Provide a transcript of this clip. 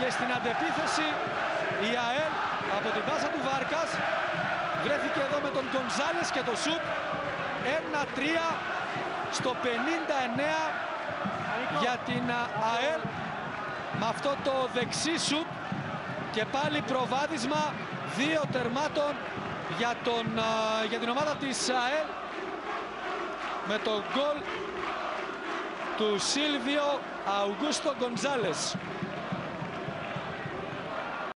Και στην αντεπίθεση η ΑΕΛ από την πάσα του Βάρκας βρέθηκε εδώ με τον Γκονζάλες και το σουτ. 1-3 στο 59 για την ΑΕΛ με αυτό το δεξί σουτ και πάλι προβάδισμα 2 τερμάτων για την ομάδα της ΑΕΛ με το γκολ του Σίλβιο Αουγκούστο Γκονζάλες.